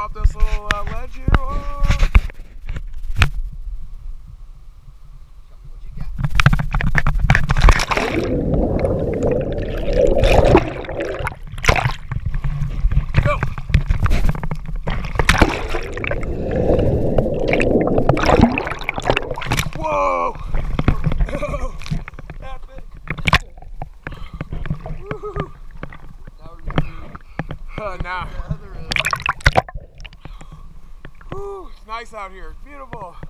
off this little ledge here. Oh. Tell me what you got. Go. Whoa. Epic. Woo. Now we're gonna do Now. the other end. Woo, it's nice out here. It's beautiful.